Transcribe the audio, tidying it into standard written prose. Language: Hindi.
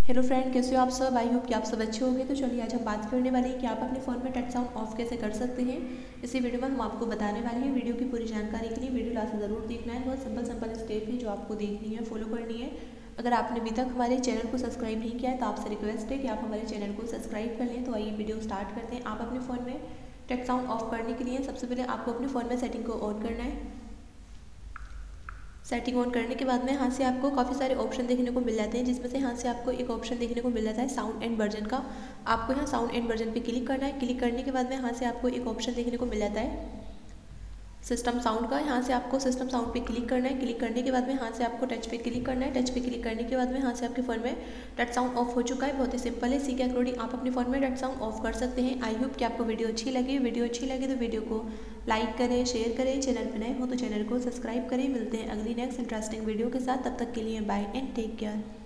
हेलो फ्रेंड, कैसे हो आप सब। आई होप कि आप सब अच्छे होंगे। तो चलिए आज हम बात करने वाले हैं कि आप अपने फ़ोन में टच साउंड ऑफ कैसे कर सकते हैं। इसी वीडियो में हम आपको बताने वाले हैं। वीडियो की पूरी जानकारी के लिए वीडियो लास्ट ज़रूर देखना है। बहुत सिंपल स्टेप है जो आपको देखनी है, फॉलो करनी है। अगर आपने अभी तक हमारे चैनल को सब्सक्राइब नहीं किया है तो आपसे रिक्वेस्ट है कि आप हमारे चैनल को सब्सक्राइब कर लें। तो आइए वीडियो स्टार्ट करते हैं। आप अपने फ़ोन में टच साउंड ऑफ करने के लिए सबसे पहले आपको अपने फ़ोन में सेटिंग को ऑन करना है। सेटिंग ऑन करने के बाद में यहाँ से आपको काफ़ी सारे ऑप्शन देखने को मिल जाते हैं, जिसमें से यहाँ से आपको एक ऑप्शन देखने को मिल जाता है साउंड एंड वर्जन का। आपको यहाँ साउंड एंड वर्जन पे क्लिक करना है। क्लिक करने के बाद में यहाँ से आपको एक ऑप्शन देखने को मिल जाता है सिस्टम साउंड का। यहाँ से आपको सिस्टम साउंड पे क्लिक करना है। क्लिक करने के बाद में यहाँ से आपको टच पे क्लिक करना है। टच पे क्लिक करने के बाद में यहाँ से आपके फ़ोन में टच साउंड ऑफ हो चुका है। बहुत ही सिंपल है। इसी के अकॉर्डिंग आप अपने फ़ोन में टच साउंड ऑफ कर सकते हैं। आई होप कि आपको वीडियो अच्छी लगी। वीडियो अच्छी लगी तो वीडियो को लाइक करें, शेयर करें। चैनल पर नए हो तो चैनल को सब्सक्राइब करें। मिलते हैं अगली नेक्स्ट इंटरेस्टिंग वीडियो के साथ। तब तक के लिए बाय एंड टेक केयर।